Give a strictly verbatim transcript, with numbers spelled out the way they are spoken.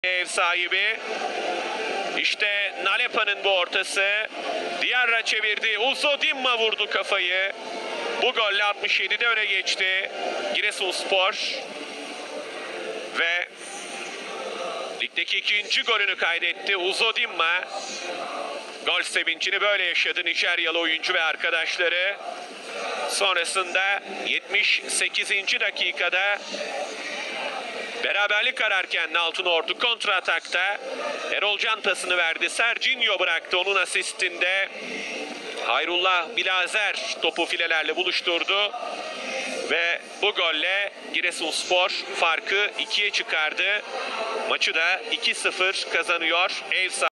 Ev sahibi. İşte Nalepa'nın bu ortası. Diarra çevirdi. Uzodimma vurdu kafayı. Bu golle altmış yedide öne geçti Giresunspor. Ve ligdeki ikinci golünü kaydetti Uzodimma. Gol sevincini böyle yaşadı Nijeryalı oyuncu ve arkadaşları. Sonrasında yetmiş sekizinci dakikada beraberlik ararken Altınordu kontra atakta Erol Can pasını verdi. Serginho bıraktı, onun asistinde Hayrullah Bilazer topu filelerle buluşturdu. Ve bu golle Giresunspor farkı ikiye çıkardı. Maçı da iki sıfır kazanıyor ev sahibi.